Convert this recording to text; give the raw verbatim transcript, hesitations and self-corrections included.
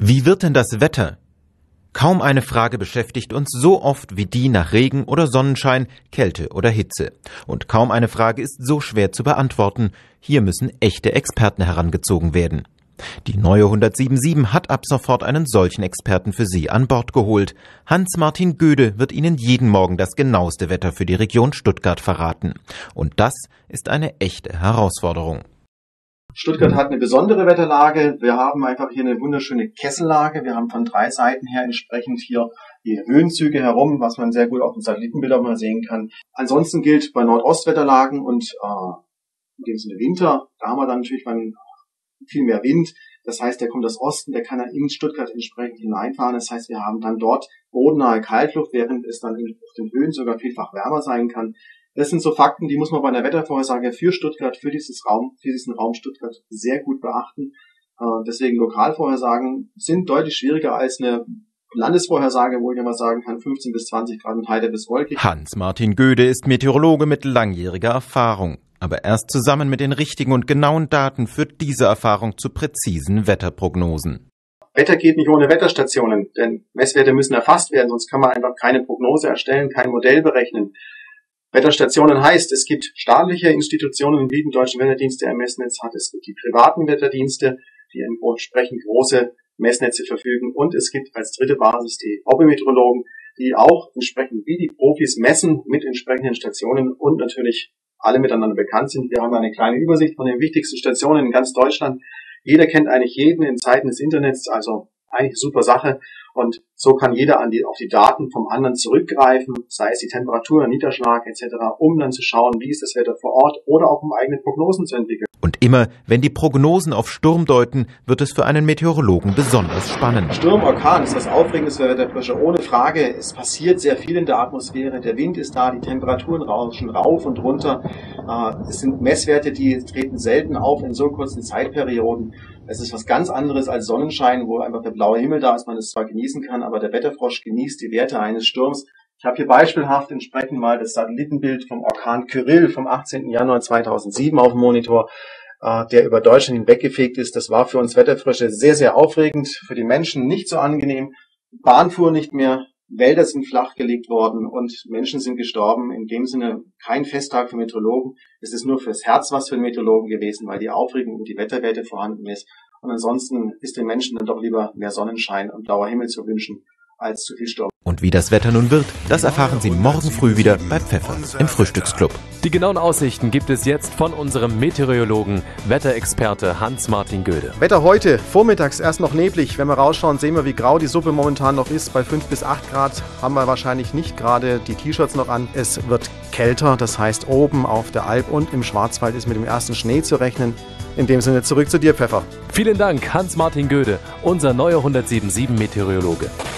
Wie wird denn das Wetter? Kaum eine Frage beschäftigt uns so oft wie die nach Regen oder Sonnenschein, Kälte oder Hitze. Und kaum eine Frage ist so schwer zu beantworten. Hier müssen echte Experten herangezogen werden. Die neue hundertsiebenundsiebzig hat ab sofort einen solchen Experten für Sie an Bord geholt. Hans-Martin Göde wird Ihnen jeden Morgen das genaueste Wetter für die Region Stuttgart verraten. Und das ist eine echte Herausforderung. Stuttgart hat eine besondere Wetterlage. Wir haben einfach hier eine wunderschöne Kessellage. Wir haben von drei Seiten her entsprechend hier die Höhenzüge herum, was man sehr gut auf den Satellitenbildern mal sehen kann. Ansonsten gilt bei Nordostwetterlagen und äh, in dem Sinne Winter, da haben wir dann natürlich viel mehr Wind. Das heißt, der kommt aus Osten, der kann dann in Stuttgart entsprechend hineinfahren. Das heißt, wir haben dann dort bodennahe Kaltluft, während es dann auf den Höhen sogar vielfach wärmer sein kann. Das sind so Fakten, die muss man bei einer Wettervorhersage für Stuttgart, für dieses Raum, für diesen Raum Stuttgart sehr gut beachten. Deswegen Lokalvorhersagen sind deutlich schwieriger als eine Landesvorhersage, wo ich immer sagen kann, fünfzehn bis zwanzig Grad und heiter bis wolkig. Hans-Martin Göde ist Meteorologe mit langjähriger Erfahrung. Aber erst zusammen mit den richtigen und genauen Daten führt diese Erfahrung zu präzisen Wetterprognosen. Wetter geht nicht ohne Wetterstationen, denn Messwerte müssen erfasst werden, sonst kann man einfach keine Prognose erstellen, kein Modell berechnen. Wetterstationen heißt, es gibt staatliche Institutionen, wie den Deutschen Wetterdienst, der ein Messnetz hat, es gibt die privaten Wetterdienste, die entsprechend große Messnetze verfügen, und es gibt als dritte Basis die Hobbymeteorologen, die auch entsprechend wie die Profis messen mit entsprechenden Stationen und natürlich alle miteinander bekannt sind. Wir haben eine kleine Übersicht von den wichtigsten Stationen in ganz Deutschland. Jeder kennt eigentlich jeden in Zeiten des Internets, also eigentlich eine super Sache. Und so kann jeder an die, auf die Daten vom anderen zurückgreifen, sei es die Temperatur, Niederschlag et cetera, um dann zu schauen, wie ist das Wetter vor Ort oder auch um eigene Prognosen zu entwickeln. Und immer, wenn die Prognosen auf Sturm deuten, wird es für einen Meteorologen besonders spannend. Sturm, Orkan ist was Aufregendes für Wetterfrische, ohne Frage. Es passiert sehr viel in der Atmosphäre, der Wind ist da, die Temperaturen rauschen rauf und runter. Es sind Messwerte, die treten selten auf in so kurzen Zeitperioden. Es ist was ganz anderes als Sonnenschein, wo einfach der blaue Himmel da ist, man es zwar genießen kann, aber der Wetterfrosch genießt die Werte eines Sturms. Ich habe hier beispielhaft entsprechend mal das Satellitenbild vom Orkan Kyrill vom achtzehnten Januar zweitausendsieben auf dem Monitor, äh, der über Deutschland hinweggefegt ist. Das war für uns Wetterfrösche sehr, sehr aufregend, für die Menschen nicht so angenehm. Bahn fuhr nicht mehr, Wälder sind flachgelegt worden und Menschen sind gestorben. In dem Sinne kein Festtag für Meteorologen. Es ist nur fürs Herz was für den Meteorologen gewesen, weil die Aufregung und die Wetterwerte vorhanden ist. Und ansonsten ist den Menschen dann doch lieber mehr Sonnenschein und blauer Himmel zu wünschen, als zu viel Sturm. Und wie das Wetter nun wird, das erfahren Sie morgen früh wieder bei Pfeffer im Frühstücksclub. Die genauen Aussichten gibt es jetzt von unserem Meteorologen, Wetterexperte Hans-Martin Göde. Wetter heute, vormittags erst noch neblig. Wenn wir rausschauen, sehen wir, wie grau die Suppe momentan noch ist. Bei fünf bis acht Grad haben wir wahrscheinlich nicht gerade die T-Shirts noch an. Es wird kälter, das heißt oben auf der Alp und im Schwarzwald ist mit dem ersten Schnee zu rechnen. In dem Sinne zurück zu dir, Pfeffer. Vielen Dank, Hans-Martin Göde, unser neuer hundertsiebenundsiebzig Meteorologe.